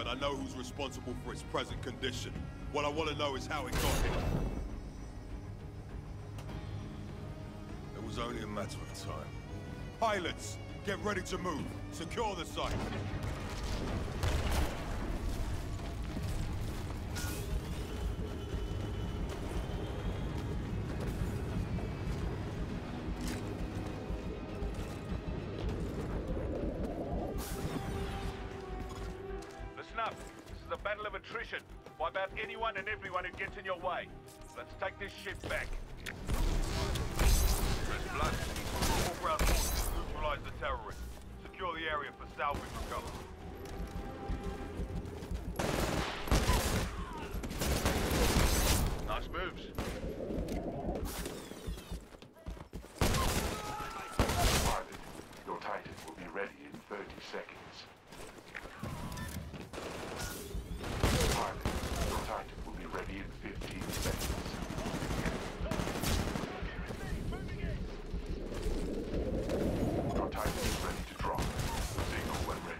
and I know who's responsible for its present condition. What I want to know is how it got here. It was only a matter of time. Pilots, get ready to move. Secure the site. Listen up. This is a battle of attrition. Wipe out anyone and everyone who gets in your way. Let's take this ship back. There's blood. All ground forces neutralize the terrorists. Secure the area for salvage recovery. Nice moves. Pilot, your Titan will be ready in 30 seconds. Pilot, your Titan will be ready in 15 seconds. Your Titan is ready to drop. Signal when ready.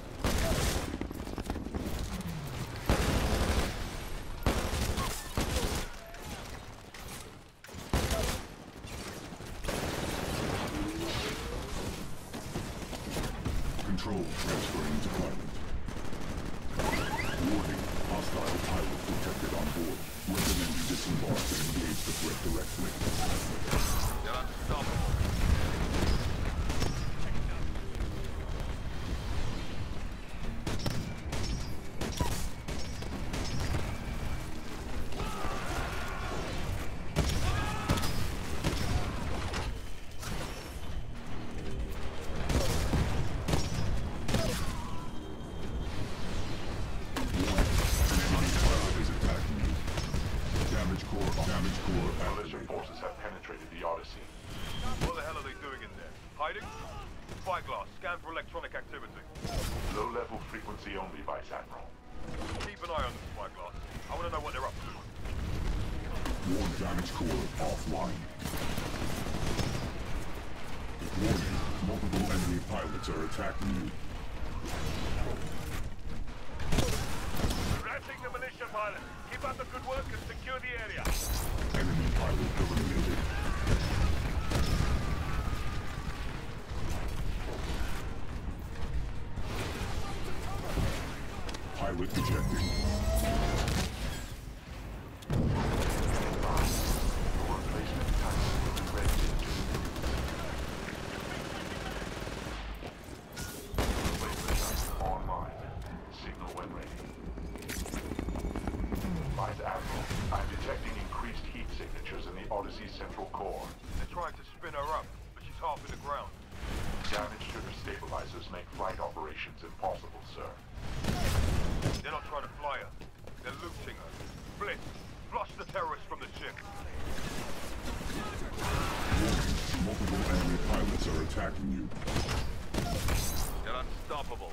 Control transferring to pilot. Warning, hostile pilot detected on board. Recommend you disembark and engage the threat directly. They're unstoppable. Militia forces have penetrated the Odyssey. What the hell are they doing in there? Hiding? Spyglass, scan for electronic activity. Low-level frequency only, Vice Admiral. Keep an eye on the spyglass. I want to know what they're up to. Warn damage core offline. Warning, multiple enemy pilots are attacking you. Ramping the militia pilot. Keep up the good work and secure the area. Enemy pilot eliminated. Pilot ejected. Your replacement Titan will be ready in 2 minutes. Replacement Titan online. Signal when ready. Vice Admiral, I'm detecting increased heat signatures in the Odyssey's central core. They're trying to spin her up, but she's half in the ground. Damage to her stabilizers make flight operations impossible, sir. They're not trying to fly her. They're looting her. Blitz, flush the terrorists from the ship. Warning, multiple enemy pilots are attacking you. They're unstoppable.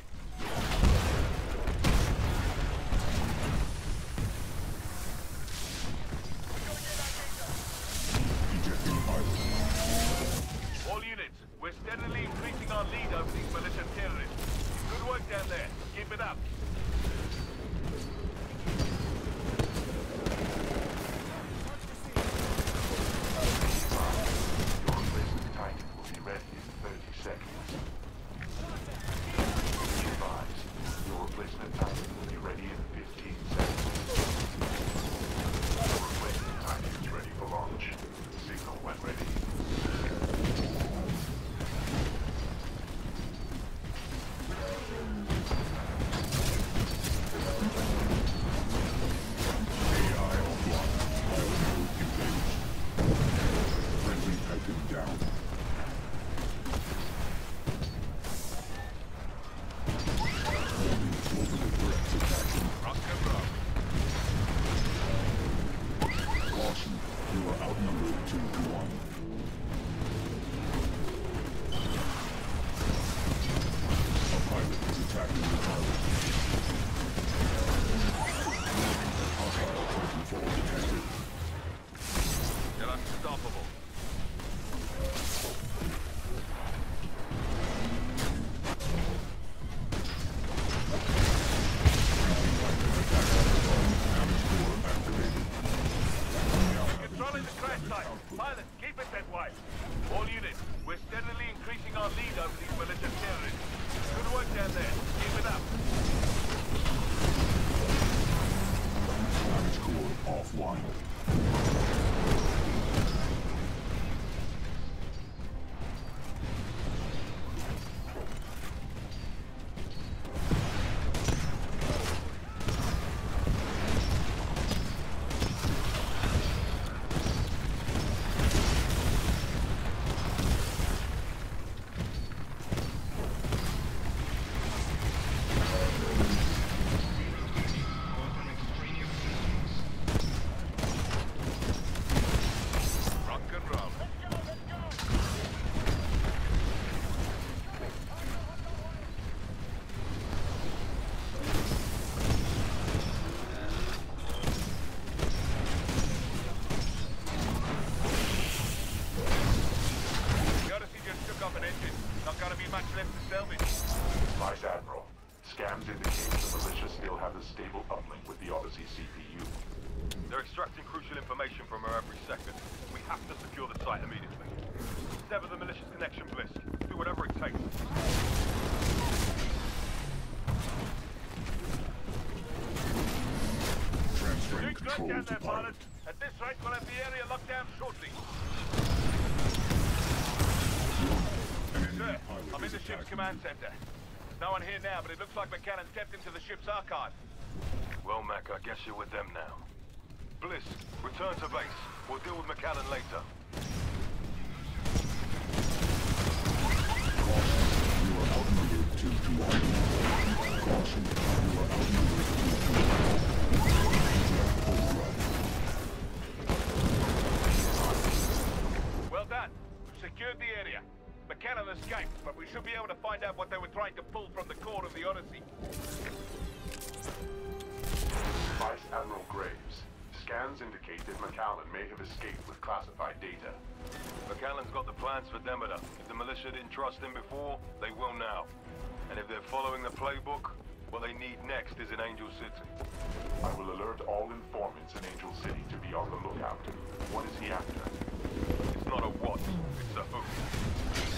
Ejecting pilot. All units, we're steadily increasing our lead over these militia terrorists. Good work down there. Keep it up. Your replacement Titan will be ready in 30 seconds. final. Vice Admiral, scans indicate the militia still have a stable uplink with the Odyssey CPU. They're extracting crucial information from her every second. We have to secure the site immediately. Sever the militia's connection, Bliss. Do whatever it takes. Transferring Good control down to there, pilot. pilot. At this rate, we'll have the area locked down shortly. Sir, I'm in the ship's command center. No one here now, but it looks like McCallan stepped into the ship's archive. Well, Mac, I guess you're with them now. Bliss, return to base. We'll deal with McCallan later. You are outnumbered 2-1. Caution, you are outnumbered 2-1. Well done. We've secured the area. McCallan escaped, but we should be able to find out what they were trying to pull from the core of the Odyssey. Vice Admiral Graves, scans indicate that McCallan may have escaped with classified data. McCallan's got the plans for Demeter. If the militia didn't trust him before, they will now. And if they're following the playbook, what they need next is in Angel City. I will alert all informants in Angel City to be on the lookout. What is he after? It's not a what, it's a who.